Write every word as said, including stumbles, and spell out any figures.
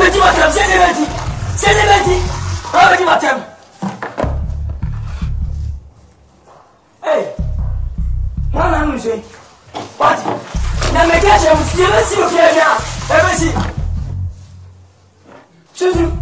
Beti matem, c'est des bêtis. C'est des bêtis. Ah, beti matem. Hey, moi, là, monsieur. What? Na me gars, je me suis dit, si vous faites bien. Eh, vas-y. Je suis.